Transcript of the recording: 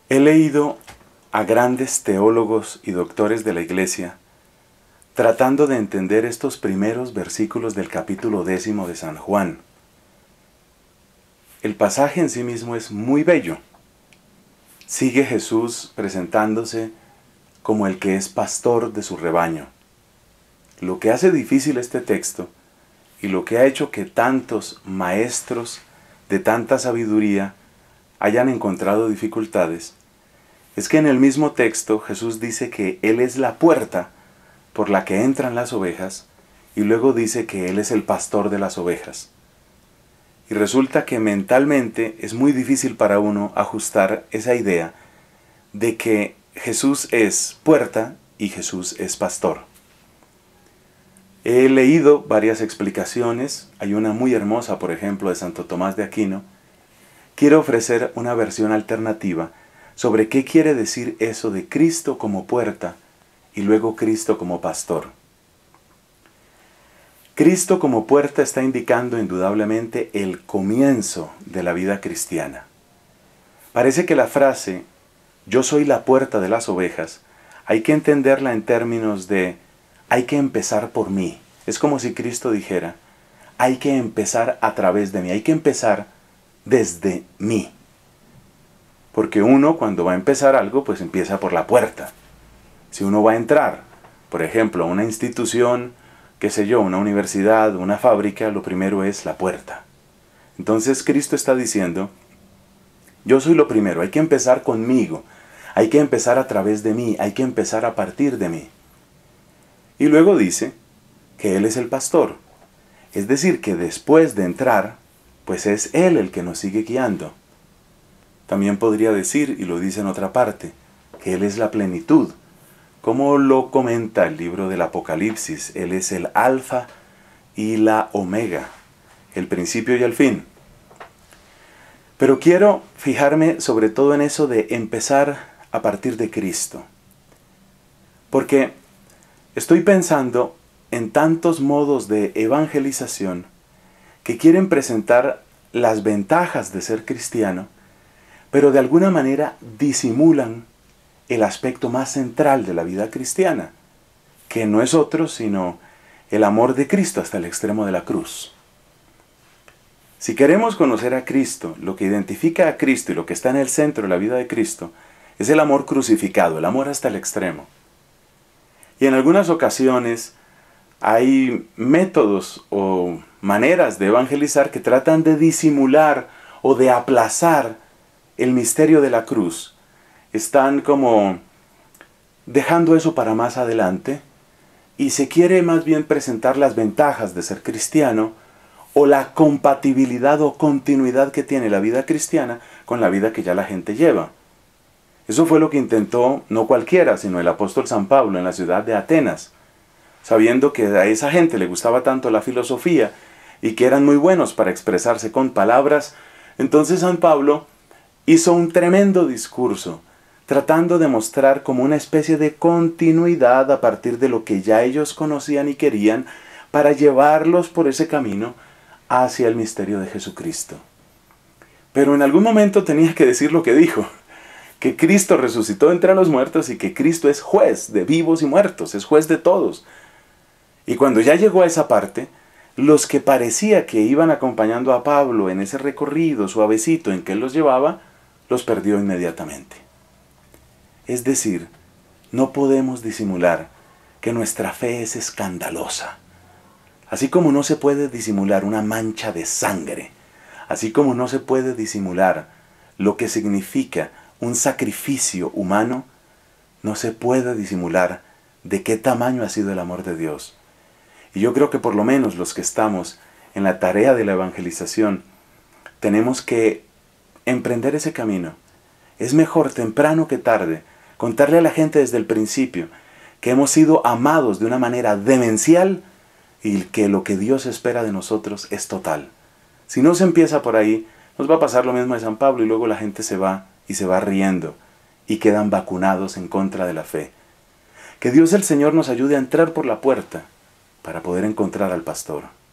He leído a grandes teólogos y doctores de la Iglesia tratando de entender estos primeros versículos del capítulo 10 de San Juan. El pasaje en sí mismo es muy bello. Sigue Jesús presentándose como el que es pastor de su rebaño. Lo que hace difícil este texto y lo que ha hecho que tantos maestros de tanta sabiduría hayan encontrado dificultades es que en el mismo texto Jesús dice que Él es la puerta por la que entran las ovejas y luego dice que Él es el pastor de las ovejas. Y resulta que mentalmente es muy difícil para uno ajustar esa idea de que Jesús es puerta y Jesús es pastor. He leído varias explicaciones, hay una muy hermosa, por ejemplo, de Santo Tomás de Aquino. Quiero ofrecer una versión alternativa sobre qué quiere decir eso de Cristo como puerta y luego Cristo como pastor. Cristo como puerta está indicando indudablemente el comienzo de la vida cristiana. Parece que la frase, yo soy la puerta de las ovejas, hay que entenderla en términos de, hay que empezar por mí. Es como si Cristo dijera, hay que empezar a través de mí, hay que empezar desde mí. Porque uno cuando va a empezar algo, pues empieza por la puerta. Si uno va a entrar, por ejemplo, a una institución, qué sé yo, una universidad, una fábrica, lo primero es la puerta. Entonces Cristo está diciendo, yo soy lo primero, hay que empezar conmigo, hay que empezar a través de mí, hay que empezar a partir de mí. Y luego dice que Él es el pastor. Es decir, que después de entrar, pues es Él el que nos sigue guiando. También podría decir, y lo dice en otra parte, que Él es la plenitud. Como lo comenta el libro del Apocalipsis, Él es el alfa y la omega, el principio y el fin. Pero quiero fijarme sobre todo en eso de empezar a partir de Cristo. Porque estoy pensando en tantos modos de evangelización que quieren presentar las ventajas de ser cristiano, pero de alguna manera disimulan el aspecto más central de la vida cristiana, que no es otro sino el amor de Cristo hasta el extremo de la cruz. Si queremos conocer a Cristo, lo que identifica a Cristo y lo que está en el centro de la vida de Cristo, es el amor crucificado, el amor hasta el extremo. Y en algunas ocasiones hay métodos o maneras de evangelizar que tratan de disimular o de aplazar el misterio de la cruz. Están como dejando eso para más adelante y se quiere más bien presentar las ventajas de ser cristiano o la compatibilidad o continuidad que tiene la vida cristiana con la vida que ya la gente lleva. Eso fue lo que intentó no cualquiera, sino el apóstol San Pablo en la ciudad de Atenas, sabiendo que a esa gente le gustaba tanto la filosofía y que eran muy buenos para expresarse con palabras. Entonces San Pablo hizo un tremendo discurso, tratando de mostrar como una especie de continuidad a partir de lo que ya ellos conocían y querían, para llevarlos por ese camino hacia el misterio de Jesucristo. Pero en algún momento tenía que decir lo que dijo, que Cristo resucitó entre los muertos y que Cristo es juez de vivos y muertos, es juez de todos. Y cuando ya llegó a esa parte, los que parecía que iban acompañando a Pablo en ese recorrido suavecito en que él los llevaba, los perdió inmediatamente. Es decir, no podemos disimular que nuestra fe es escandalosa. Así como no se puede disimular una mancha de sangre, así como no se puede disimular lo que significa un sacrificio humano, no se puede disimular de qué tamaño ha sido el amor de Dios. Y yo creo que por lo menos los que estamos en la tarea de la evangelización, tenemos que emprender ese camino. Es mejor temprano que tarde contarle a la gente desde el principio que hemos sido amados de una manera demencial y que lo que Dios espera de nosotros es total. Si no se empieza por ahí, nos va a pasar lo mismo de San Pablo y luego la gente se va y se va riendo y quedan vacunados en contra de la fe. Que Dios el Señor nos ayude a entrar por la puerta para poder encontrar al pastor.